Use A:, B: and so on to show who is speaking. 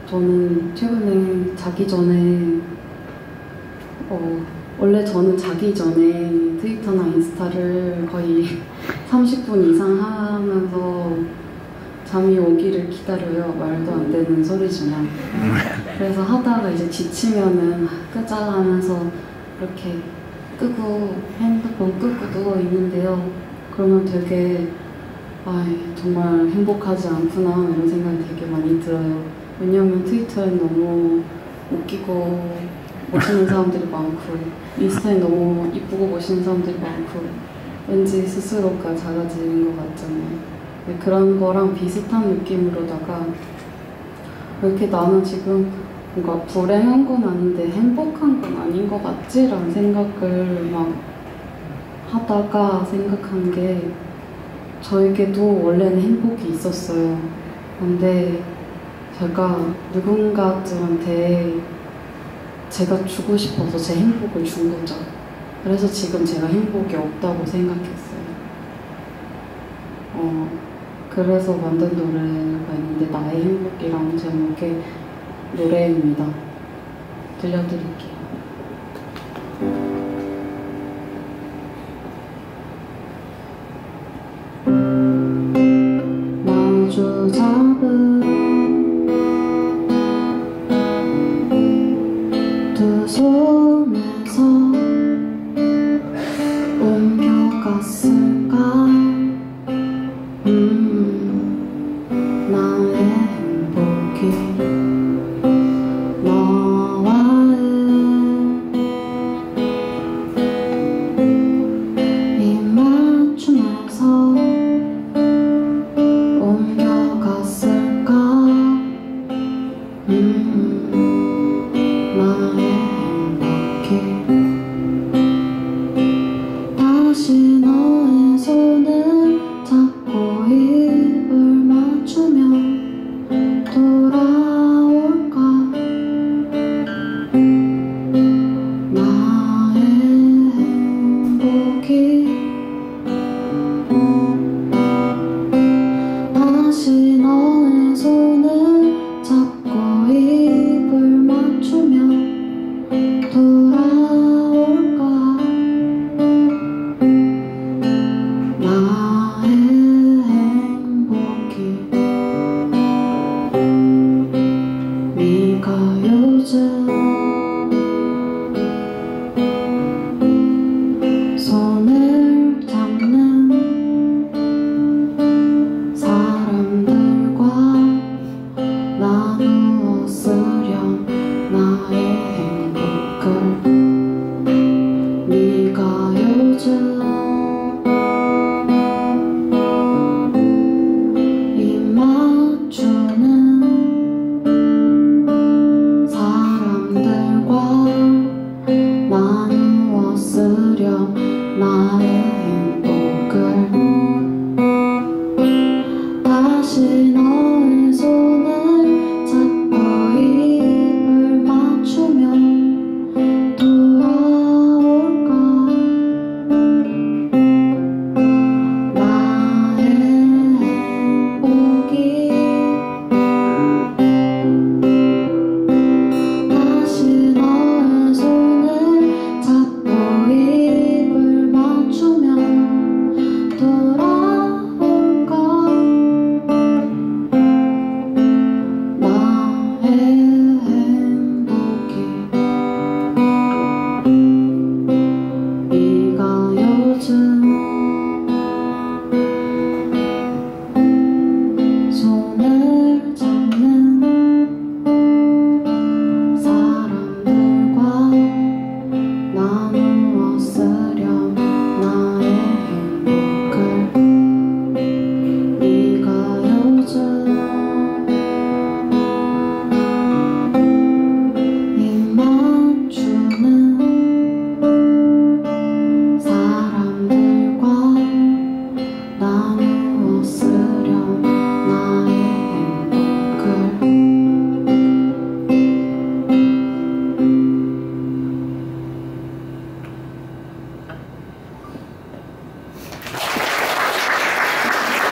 A: 저는 최근에 자기 전에 원래 저는 자기 전에 트위터나 인스타를 거의 30분 이상 하면서 잠이 오기를 기다려요. 말도 안 되는 소리지만. 그래서 하다가 이제 지치면은 끄자 하면서 이렇게 끄고 핸드폰 끄고 누워 있는데요. 그러면 되게 정말 행복하지 않구나 이런 생각이 되게 많이 들어요. 왜냐면 트위터엔 너무 웃기고 멋있는 사람들이 많고 인스타에 너무 이쁘고 멋있는 사람들이 많고 왠지 스스로가 작아지는 것 같잖아요. 그런 거랑 비슷한 느낌으로다가 이렇게 나는 지금 뭔가 불행한 건 아닌데 행복한 건 아닌 것 같지? 라는 생각을 막 하다가 생각한 게 저에게도 원래는 행복이 있었어요. 근데 제가 누군가들한테 제가 주고 싶어서 제 행복을 준 거죠. 그래서 지금 제가 행복이 없다고 생각했어요. 그래서 만든 노래가 있는데 나의 행복이라는 제목의 노래입니다. 들려드릴게요. 마주 잡은 두 손에서 옮겨갔을까? 나의 행복이 너와의 이 맞춤에서 옮겨갔을까? 나의 행복이 다시 너의 손을 잡고 입을 맞추며 돌아올까? 나의 행복이 다시 너의 손을 잡고 입을 맞추며 돌아올까? 나의 행복이 네가 요즘 손을 잡는 사람들과 나누어 쓰렴 나의 행복을 네가 요즘 입 맞추는 사람들과 나누어 쓰렴 나의 행복을 다시 너의 손을